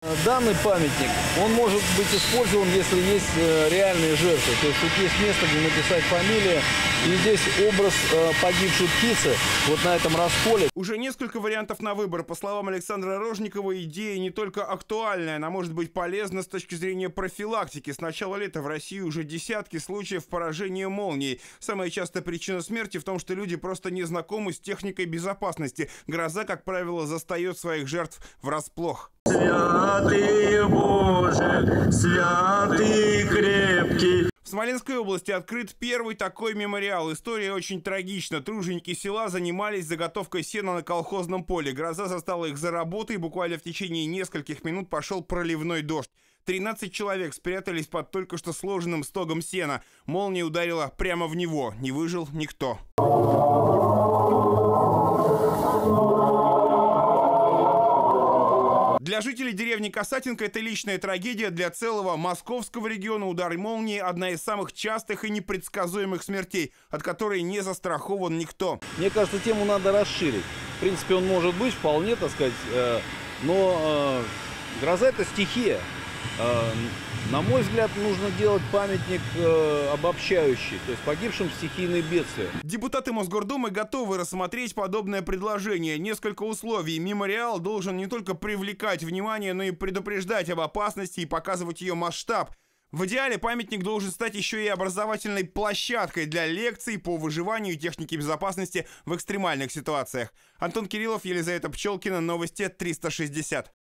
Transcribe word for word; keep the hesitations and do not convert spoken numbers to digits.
Данный памятник, он может быть использован, если есть э, реальные жертвы. То есть тут есть место, где написать фамилию. И здесь образ э, погибшей птицы вот на этом расколе. Уже несколько вариантов на выбор. По словам Александра Рожникова, идея не только актуальная, она может быть полезна с точки зрения профилактики. С начала лета в России уже десятки случаев поражения молнией. Самая частая причина смерти в том, что люди просто не знакомы с техникой безопасности. Гроза, как правило, застает своих жертв врасплох. Святый Боже, святый крепкий. В Смоленской области открыт первый такой мемориал. История очень трагична. Труженики села занимались заготовкой сена на колхозном поле. Гроза застала их за работой. Буквально в течение нескольких минут пошел проливной дождь. тринадцать человек спрятались под только что сложенным стогом сена. Молния ударила прямо в него. Не выжил никто. Для жителей деревни Касатинка это личная трагедия. Для целого московского региона удар молнии – одна из самых частых и непредсказуемых смертей, от которой не застрахован никто. Мне кажется, тему надо расширить. В принципе, он может быть вполне, так сказать, э, но э, гроза – это стихия. Э, на мой взгляд, нужно делать памятник э, обобщающий, то есть погибшим в стихийные бедствия. Депутаты Мосгордумы готовы рассмотреть подобное предложение. Несколько условий. Мемориал должен не только привлекать внимание, но и предупреждать об опасности и показывать ее масштаб. В идеале памятник должен стать еще и образовательной площадкой для лекций по выживанию и технике безопасности в экстремальных ситуациях. Антон Кириллов, Елизавета Пчелкина, новости триста шестьдесят.